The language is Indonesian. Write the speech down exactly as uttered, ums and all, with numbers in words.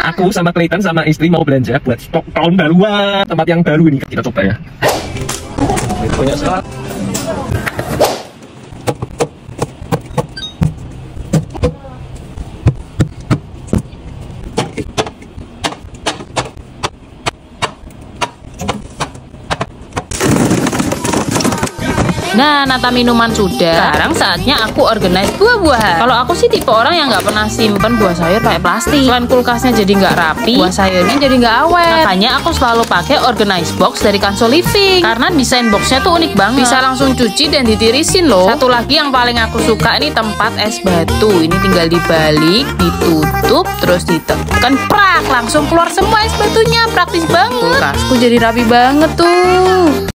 Aku sama Clayton sama istri mau belanja buat stok tahun baruan. Tempat yang baru ini kita coba ya. Banyak selat. Nah, nata minuman sudah. Sekarang saatnya aku organize buah-buahan. Kalau aku sih tipe orang yang nggak pernah simpen buah sayur pakai plastik. Selain kulkasnya jadi nggak rapi, buah sayurnya jadi nggak awet. Makanya aku selalu pakai organize box dari Kanso Living. Karena desain boxnya tuh unik banget. Bisa langsung cuci dan ditirisin loh. Satu lagi yang paling aku suka ini tempat es batu. Ini tinggal dibalik, ditutup, terus ditekan, prak, langsung keluar semua es batunya. Praktis banget. Kulkasku jadi rapi banget tuh.